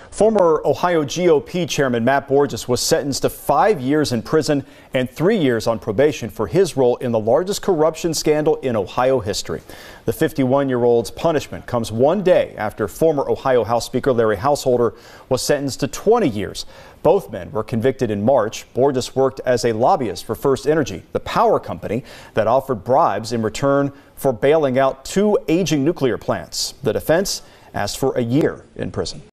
Former Ohio GOP Chairman Matt Borges was sentenced to 5 years in prison and 3 years on probation for his role in the largest corruption scandal in Ohio history. The 51-year-old's punishment comes one day after former Ohio House Speaker Larry Householder was sentenced to 20 years. Both men were convicted in March. Borges worked as a lobbyist for First Energy, the power company that offered bribes in return for bailing out 2 aging nuclear plants. The defense asked for a year in prison.